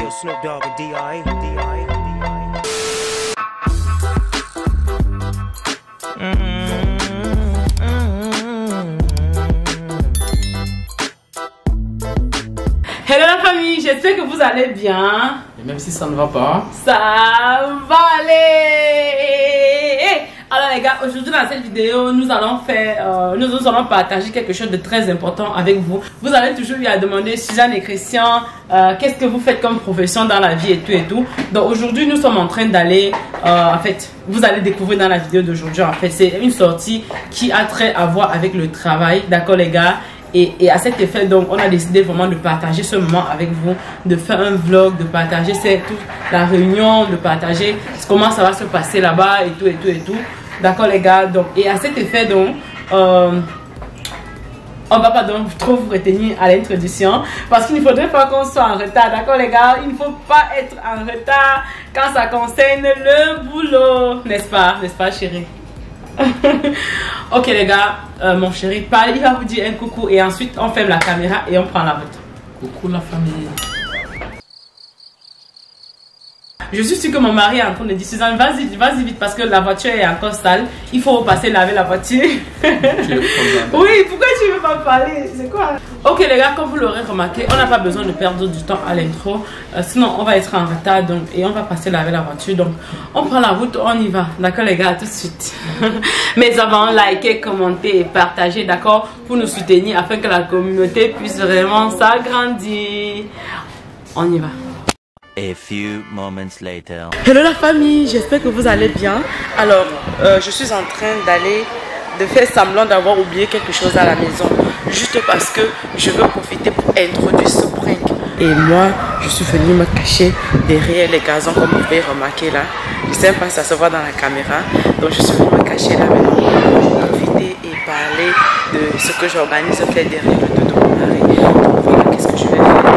Yo, Snoop Dogg and D.I. Hello la famille, j'espère que vous allez bien. Et même si ça ne va pas, ça va aller. Alors les gars, aujourd'hui dans cette vidéo, nous allons partager quelque chose de très important avec vous. Vous allez toujours lui demander, Suzanne et Christian, qu'est-ce que vous faites comme profession dans la vie et tout. Donc aujourd'hui, nous sommes en train d'aller, en fait, vous allez découvrir dans la vidéo d'aujourd'hui. En fait, c'est une sortie qui a trait à voir avec le travail, d'accord les gars. Et à cet effet, donc, on a décidé vraiment de partager ce moment avec vous, de faire un vlog, de partager toute la réunion, de partager comment ça va se passer là-bas et tout. D'accord les gars, donc, et à cet effet, donc, on va pas donc trop vous retenir à l'introduction parce qu'il ne faudrait pas qu'on soit en retard, d'accord les gars, il ne faut pas être en retard quand ça concerne le boulot, n'est-ce pas chérie? Ok les gars, mon chéri parle, il va vous dire un coucou et ensuite on ferme la caméra et on prend la route. coucou la famille. Je suis sûre que mon mari est en train de dire, Suzanne, vas-y vite parce que la voiture est encore sale. Il faut repasser laver la voiture. Oui, pourquoi tu ne veux pas parler? C'est quoi? Ok les gars, comme vous l'aurez remarqué, on n'a pas besoin de perdre du temps à l'intro. Sinon on va être en retard donc, et on va passer laver la voiture. Donc on prend la route, on y va. D'accord les gars, tout de suite. Mais avant, likez, commentez et partagez, d'accord, pour nous soutenir afin que la communauté puisse vraiment s'agrandir. On y va. A few moments later. Hello la famille, j'espère que vous allez bien. Alors, je suis en train de faire semblant d'avoir oublié quelque chose à la maison. Juste parce que je veux profiter pour introduire ce prank. Et moi, je suis venue me cacher derrière les gazons comme vous pouvez remarquer là. Je ne sais pas si ça se voit dans la caméra. Donc je suis venue me cacher là maintenant pour profiter et parler de ce que j'organise faire derrière le dos de mon mari. Donc voilà, qu'est-ce que je vais faire?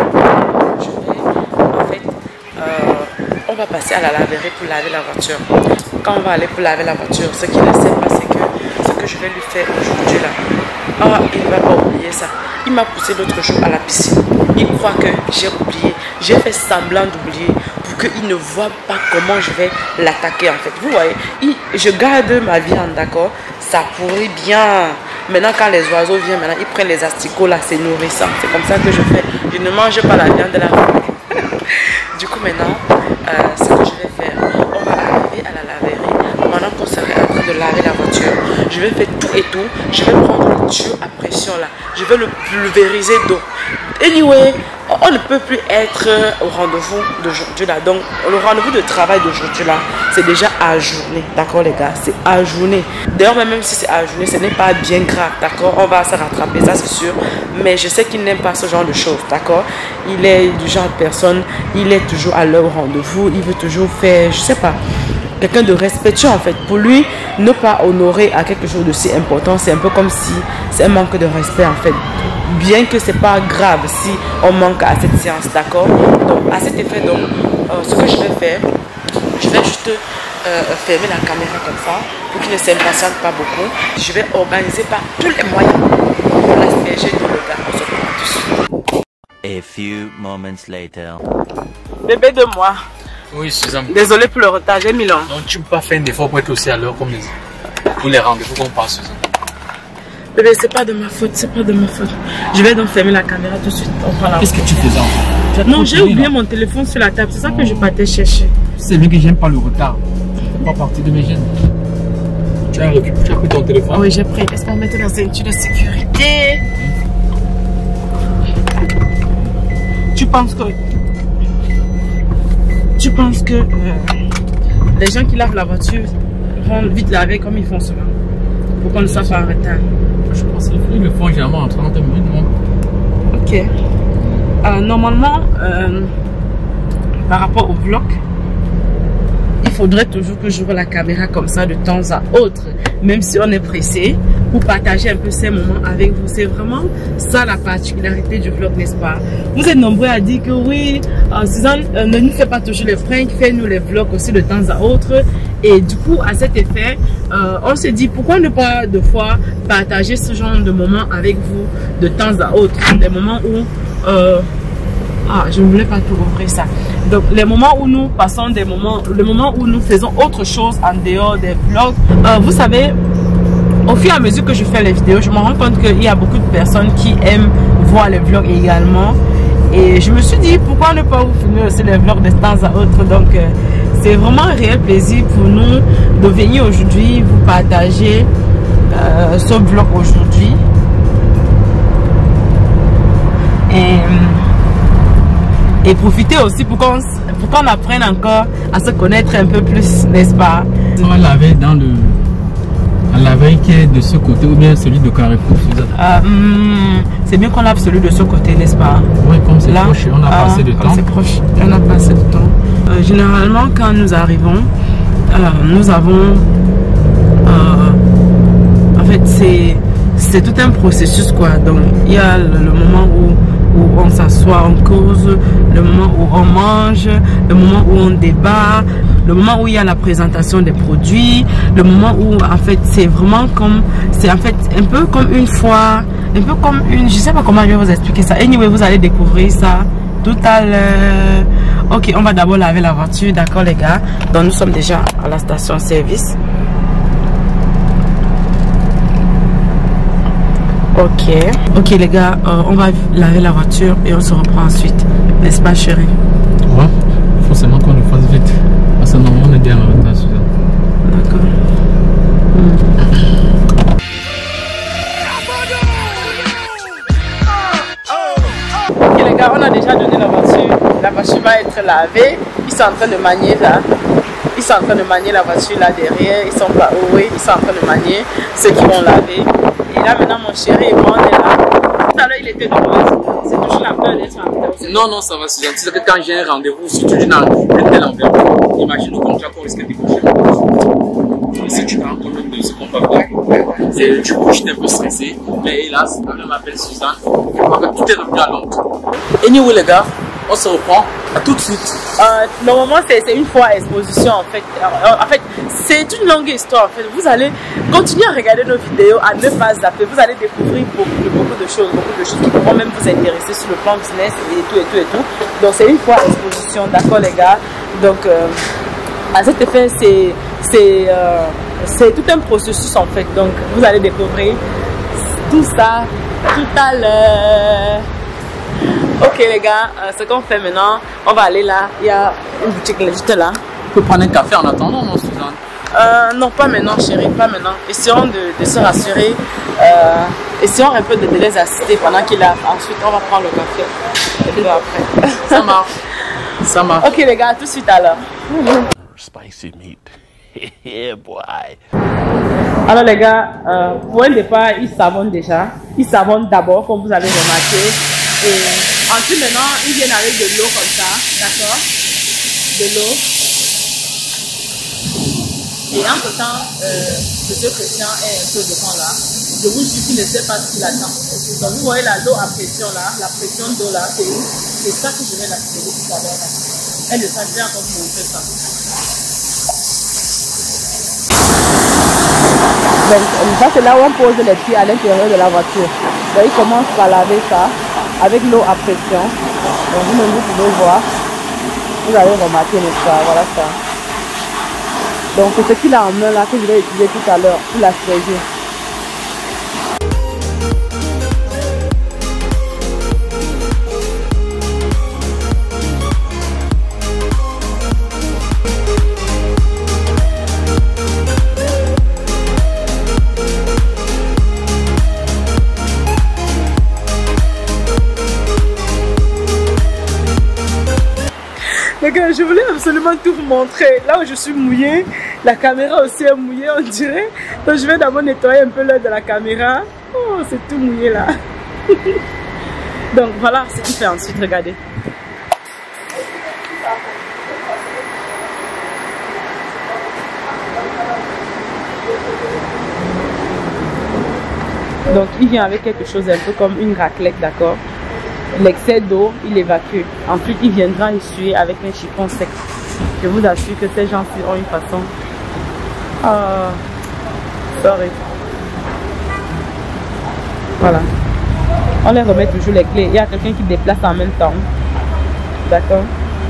On va passer à la laverie pour laver la voiture. Quand on va aller pour laver la voiture, ce qu'il ne sait pas, c'est que ce que je vais lui faire aujourd'hui là, il ne va pas oublier ça. Il m'a poussé l'autre jour à la piscine. Il croit que j'ai oublié. J'ai fait semblant d'oublier pour qu'il ne voit pas comment je vais l'attaquer en fait. Vous voyez, je garde ma viande, d'accord? Ça pourrit bien. Maintenant quand les oiseaux viennent, maintenant ils prennent les asticots là, c'est nourrissant. C'est comme ça que je fais. Je ne mange pas la viande de la viande. Du coup maintenant, ce que je vais faire, on va arriver à la laverie. Pendant qu'on serait en train de laver la voiture, je vais faire tout et tout. Je vais prendre le tuyau à pression là. Je vais le pulvériser d'eau. Anyway, on ne peut plus être au rendez-vous d'aujourd'hui là. Donc le rendez-vous de travail d'aujourd'hui là, c'est déjà ajourné. D'accord les gars, c'est ajourné. D'ailleurs même si c'est ajourné, ce n'est pas bien grave. D'accord, on va se rattraper, ça c'est sûr. Mais je sais qu'il n'aime pas ce genre de choses. D'accord, il est du genre de personne, il est toujours à l'heure au rendez-vous. Il veut toujours faire, je sais pas, quelqu'un de respectueux en fait. Pour lui, ne pas honorer à quelque chose de si important, c'est un peu comme si c'est un manque de respect en fait. Bien que c'est pas grave si on manque à cette séance, d'accord? Donc à cet effet, donc ce que je vais faire, je vais juste fermer la caméra comme ça pour qu'il ne s'impatiente pas beaucoup. Je vais organiser par tous les moyens pour l'asperger de le gars. On se prend dessus. A few moments later. Bébé de moi. Oui, Suzanne. Désolé pour le retard, j'ai mis long. Donc tu ne peux pas faire un effort pour être aussi à l'heure comme pour les rendez-vous qu'on passe, Suzanne. Bébé, c'est pas de ma faute, c'est pas de ma faute. Je vais donc fermer la caméra tout de suite. Qu'est-ce que tu faisais en fait? Non, j'ai oublié mon téléphone sur la table, c'est ça que je partais chercher. C'est vrai que j'aime pas le retard. C'est pas partie de mes gènes. Tu as pris ton téléphone? Oui, j'ai pris. Est-ce qu'on mettait dans une ceinture de sécurité? Tu penses que les gens qui lavent la voiture vont vite laver comme ils font souvent pour qu'on ne soit pas en retard? Je pense qu'ils le font généralement en 30 minutes, non? Ok. Normalement, par rapport au vlog, il faudrait toujours que j'ouvre la caméra comme ça de temps à autre, même si on est pressé, pour partager un peu ces moments avec vous. C'est vraiment ça la particularité du vlog, n'est-ce pas? Vous êtes nombreux à dire que oui, Suzanne ne nous fait pas toujours les pranks, fais-nous les vlogs aussi de temps à autre. Et du coup, à cet effet, on se dit pourquoi ne pas de fois partager ce genre de moments avec vous de temps à autre. Des moments où Ah, je ne voulais pas tout ouvrir ça. Donc, les moments où nous passons le moment où nous faisons autre chose en dehors des vlogs, vous savez, au fur et à mesure que je fais les vidéos, je me rends compte qu'il y a beaucoup de personnes qui aiment voir les vlogs également. Et je me suis dit, pourquoi ne pas vous filmer aussi les vlogs de temps à autre. Donc, c'est vraiment un réel plaisir pour nous de venir aujourd'hui vous partager ce vlog aujourd'hui. Et profiter aussi pour qu'on apprenne encore à se connaître un peu plus, n'est-ce pas? On va laver dans le... À la veille qui est de ce côté ou bien celui de Carrefour. C'est bien qu'on lave celui de ce côté, n'est-ce pas? Oui, comme c'est proche, on a passé de temps. C'est proche, on a passé de temps. Généralement, quand nous arrivons, nous avons... en fait, c'est tout un processus, quoi. Donc, il y a le moment où on s'assoit, on cause, le moment où on mange, le moment où on débat, le moment où il y a la présentation des produits, le moment où en fait c'est vraiment comme, c'est en fait un peu comme une fois, un peu comme une, je sais pas comment je vais vous expliquer ça. Anyway, vous allez découvrir ça tout à l'heure. Ok, on va d'abord laver la voiture, d'accord les gars. Donc nous sommes déjà à la station-service. Ok les gars, on va laver la voiture et on se reprend ensuite, n'est-ce pas chérie? Ouais, forcément qu'on le fasse vite, parce que normalement on est bien en retard. D'accord. Ok les gars, on a déjà donné la voiture va être lavée, ils sont en train de manier là. Ils sont en train de manier la voiture là derrière, ils sont pas oui, ils sont en train de manier ceux qui vont laver. Et là maintenant mon chéri et moi on est là. Tout à l'heure il était de mauvaise humeur. C'est toujours la peur d'être en retard. Non, ça va, c'est gentil. C'est que quand j'ai un rendez-vous, surtout d'une telle enveloppe, imagine le contrat qu'on risque de décrocher. Si tu prends quand même de ce qu'on va faire, tu bouges, t'es un peu stressé. Mais hélas, quand même m'appelle Suzanne, tout est revenu à l'ordre. Et nous les gars, on se reprend à tout de suite. Normalement c'est une fois exposition en fait. En fait c'est une longue histoire en fait. Vous allez continuer à regarder nos vidéos, à ne pas zapper. Vous allez découvrir beaucoup de choses qui pourront même vous intéresser sur le plan business et tout. Donc c'est une fois exposition, d'accord les gars. Donc à cet effet c'est tout un processus en fait. Donc vous allez découvrir tout ça tout à l'heure. Ok les gars, ce qu'on fait maintenant, on va aller là, il y a une boutique juste là. On peut prendre un café en attendant, non Suzanne? Non, pas maintenant chérie, pas maintenant. Essayons de se rassurer, essayons un peu de les assister pendant qu'il a. Ensuite on va prendre le café et après. Ça marche, ça marche. Ok les gars, tout de suite alors. Spicy meat. Yeah, boy. Alors les gars, pour un départ, ils savonnent déjà. Ils savonnent d'abord, comme vous avez remarqué. Et ensuite maintenant, ils viennent avec de l'eau comme ça, d'accord? De l'eau. Et entre temps, M. Christian est un peu devant là. Je vous dis qu'il ne sait pas ce qu'il attend. Donc vous voyez l'eau à pression là, la pression d'eau là, c'est ça que je vais l'activer tout à l'heure. Elle ne sait pas encore vous montrer ça. Donc ça c'est là où on pose les pieds à l'intérieur de la voiture. Donc il commence par laver ça avec l'eau à pression. Donc vous-même vous pouvez voir. Vous allez remarquer n'est-ce pas, voilà ça. Donc c'est ce qu'il a en main là que je vais utiliser tout à l'heure pour l'asperger. Les gars, je voulais absolument tout vous montrer. Là où je suis mouillée, la caméra aussi est mouillée, on dirait. Donc je vais d'abord nettoyer un peu l'œil de la caméra. Oh, c'est tout mouillé là. Donc voilà ce qu'il fait ensuite, regardez. Donc il vient avec quelque chose un peu comme une raclette, d'accord? L'excès d'eau, il évacue. Ensuite, il viendra essuyer avec un chiffon sec. Je vous assure que ces gens-ci ont une façon. Sorry. Voilà. On les remet toujours les clés. Il y a quelqu'un qui déplace en même temps. D'accord.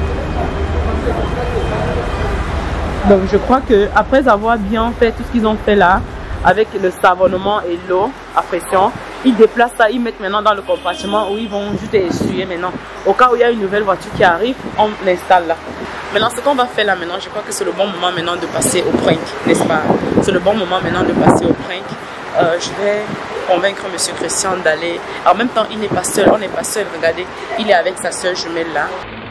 Donc je crois que après avoir bien fait tout ce qu'ils ont fait là, avec le savonnement et l'eau à pression, ils déplacent ça, ils mettent maintenant dans le compartiment où ils vont juste essuyer maintenant. Au cas où il y a une nouvelle voiture qui arrive, on l'installe là. Maintenant, ce qu'on va faire là maintenant, je crois que c'est le bon moment maintenant de passer au prank, n'est-ce pas? C'est le bon moment maintenant de passer au prank. Je vais convaincre Monsieur Christian d'aller. En même temps, il n'est pas seul, on n'est pas seul. Regardez, il est avec sa soeur jumelle là.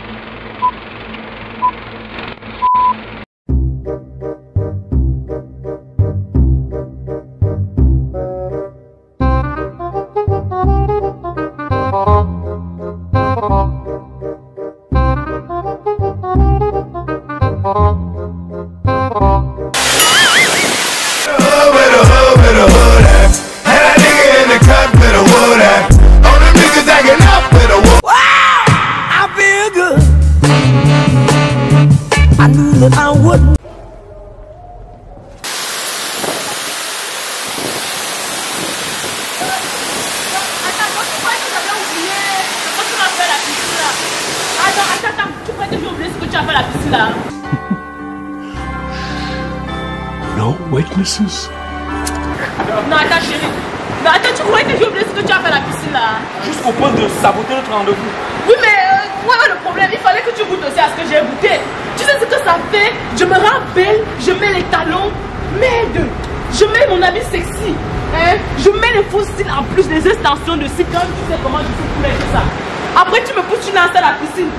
No witnesses? Non, attends chérie. Non, attends, tu croyais que j'ai oublié ce que tu as fait à la piscine là? Jusqu'au point de saboter notre rendez-vous. Oui, mais voilà le problème, il fallait que tu goûtes aussi à ce que j'ai goûté. Tu sais ce que ça fait? Je me rends belle, je mets les talons, merde. Je mets mon habit sexy, hein? Je mets les faux cils en plus, les extensions de cils, comme tu sais comment je suis coulée tout ça. Après tu me pousses, tu lances à la piscine.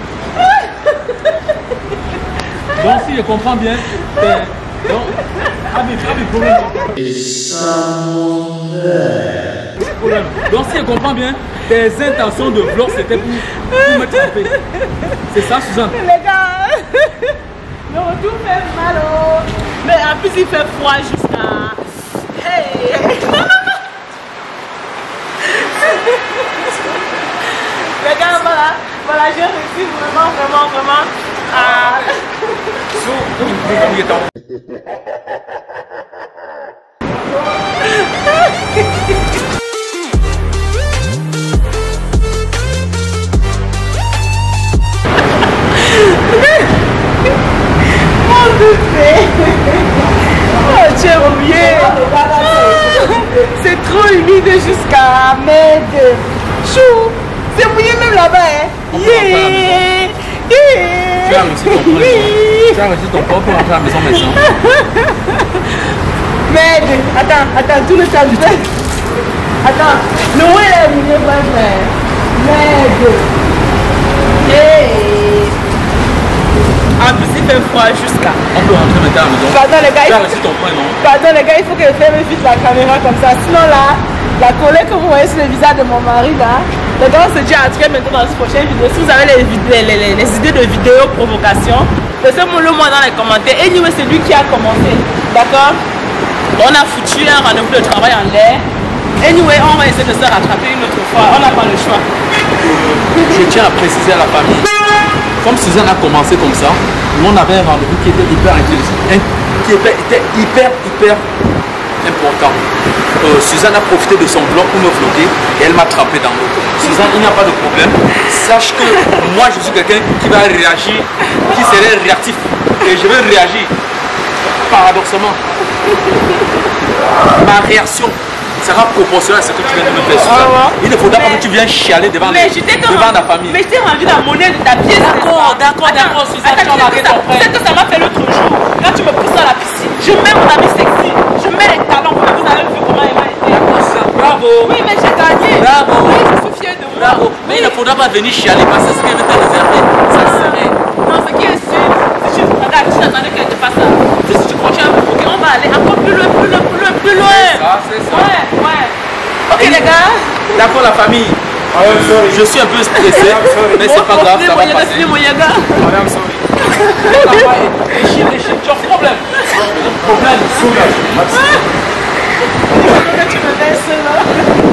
Donc si je comprends bien, donc, donc si je comprends bien, tes intentions de vlog c'était pour me tromper. C'est ça, Suzanne? Les gars, le retour fait mal. Oh. Mais en plus il fait froid jusqu'à... Hey. Les gars, voilà, j'ai réussi vraiment à... Oh, tu es oublié. C'est trop humide jusqu'à merde. Chou, c'est mouillé même là-bas, hein. Yeah. Tu as réussi ton point. Tu as réussi ton point pour rentrer à la maison maintenant. Merde. Attends, tout le temps. Attends, le où est la mouillé, frère? Merde. En plus, il fait froid jusqu'à. On peut rentrer maintenant à la maison. Pardon, les gars. Tu as réussi ton point, non? Pardon, les gars, il faut que je ferme vite la caméra comme ça. Sinon, là, la colère que vous voyez sur le visage de mon mari, là, les gars, on se dit à très bientôt dans une prochaine vidéo. Si vous avez les idées de vidéos provocation, laissez-moi le moi dans les commentaires. Et anyway, c'est lui qui a commencé. D'accord? On a foutu un rendez-vous de travail en l'air. Anyway, on va essayer de se rattraper une autre fois. On n'a pas le choix. Je tiens à préciser à la famille, comme Suzanne a commencé comme ça, nous on avait un rendez-vous qui était hyper intéressant, qui était hyper important. Suzanne a profité de son vlog pour me vlogger et elle m'a attrapé dans l'eau. Suzanne, il n'y a pas de problème. Sache que moi je suis quelqu'un qui va réagir, qui serait réactif. Et je vais réagir. Paradoxalement, ma réaction sera proportionnelle à ce que tu viens de me faire, Suzanne. Il ne faudra pas que tu viennes chialer devant ta famille. Mais je t'ai rendu la monnaie de ta pièce. D'accord, Suzanne, tu as marqué ton frère. C'est que ça m'a fait l'autre jour. Quand tu me pousses à la piscine, je mets mon habit sexy, je mets les talons. Vous avez vu comment il m'a été. Bravo. Oui, mais j'ai gagné. Bravo. Oui, je suis fière de moi. Bravo. Mais il ne faudra pas venir chialer parce que c'est ce que je t'ai réservé. Ça serait. Non, ce qui est sûr, c'est juste regarde, tu n'attendais qu'elle te fasse ça. Si tu continues, ok, on va aller encore plus loin. C'est ça. Ouais. Ok, les gars. D'accord, la famille. Je suis un peu stressé, mais c'est pas grave, ça va passer. Madame, sorry. Les chiens, tu as un problème. Tu me laisses là.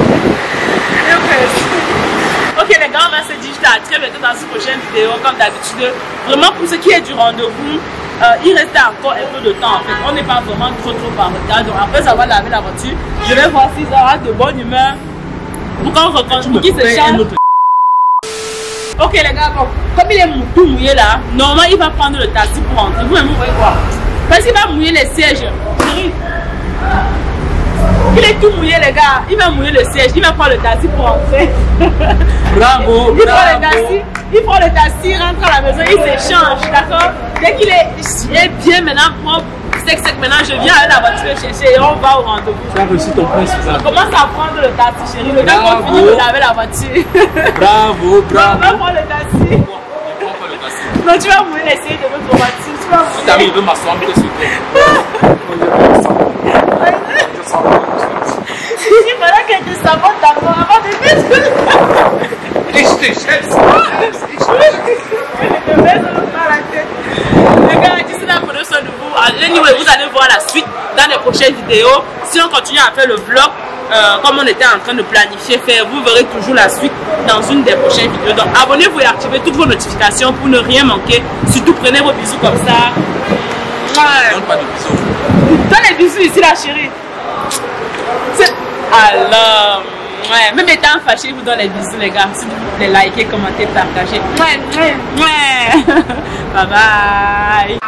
Ok les gars, on va se dire à très bientôt dans une prochaine vidéo. Comme d'habitude, vraiment pour ce qui est du rendez-vous, il restait encore un peu de temps en fait. On n'est pas vraiment trop en retard. Donc après avoir lavé la voiture, je vais voir s'ils auront de bonne humeur pour qu'on rencontre, pour qu'ils se changent. Ok les gars, bon, comme il est tout mouillé là, normalement il va prendre le taxi pour rentrer. Vous-même vous voyez quoi? Parce qu'il va mouiller les sièges. Chérie, il est tout mouillé les gars, il va mouiller le siège, il va prendre le taxi pour rentrer. Bravo, Il prend le taxi, rentre à la maison, il s'échange, d'accord? Dès qu'il est bien maintenant propre, sec, maintenant je viens avec la voiture chercher et on va au rendez-vous. Tu as reçu ton prix, Suzanne. On commence à prendre le taxi, chérie. Le gars va finir de laver la voiture. Bravo, bravo. On va prendre le taxi. Non, tu vas mouiller les sièges de notre voiture. Tu vas mouiller. Si t'arrives, il veut m'asseoir sur toi. Il fallait que tu sabotes d'abord avant de mettre. Et je te jette. Les gars, d'ici la production de vous, anyway, vous allez voir la suite dans les prochaines vidéos. Si on continue à faire le vlog, comme on était en train de planifier faire, vous verrez toujours la suite dans une des prochaines vidéos. Donc abonnez-vous et activez toutes vos notifications pour ne rien manquer. Surtout prenez vos bisous comme ça. Donne pas de bisous. Donne les bisous ici la chérie. Alors, ouais, même étant fâché, vous donne les bisous les gars. S'il vous plaît, likez, commentez, partagez. Bye bye.